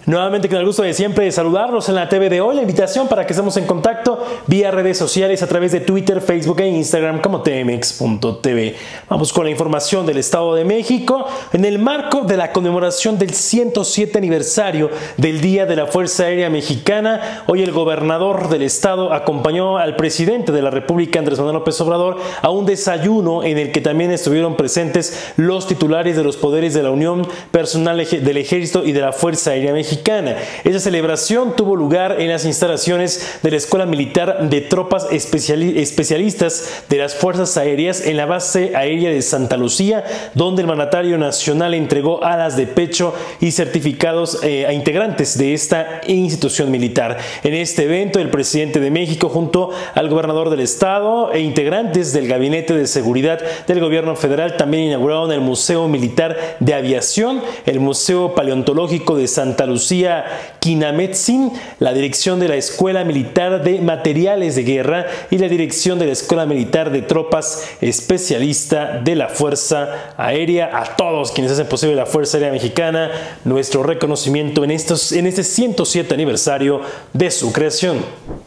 Nuevamente con el gusto de siempre de saludarlos en la TV de hoy. La invitación para que estemos en contacto vía redes sociales a través de Twitter, Facebook e Instagram como tmx.tv. Vamos con la información del Estado de México. En el marco de la conmemoración del 107 aniversario del Día de la Fuerza Aérea Mexicana, hoy el gobernador del estado acompañó al presidente de la República, Andrés Manuel López Obrador, a un desayuno en el que también estuvieron presentes los titulares de los poderes de la Unión, personal del Ejército y de la Fuerza Aérea Mexicana. Esa celebración tuvo lugar en las instalaciones de la Escuela Militar de Tropas Especialistas de las Fuerzas Aéreas en la base aérea de Santa Lucía, donde el mandatario nacional entregó alas de pecho y certificados a integrantes de esta institución militar. En este evento, el presidente de México, junto al gobernador del estado e integrantes del Gabinete de Seguridad del Gobierno Federal, también inauguraron el Museo Militar de Aviación, el Museo Paleontológico de Santa Lucía Quinametzin, la dirección de la Escuela Militar de Materiales de Guerra y la dirección de la Escuela Militar de Tropas Especialista de la Fuerza Aérea. A todos quienes hacen posible la Fuerza Aérea Mexicana, nuestro reconocimiento en este 107 aniversario de su creación.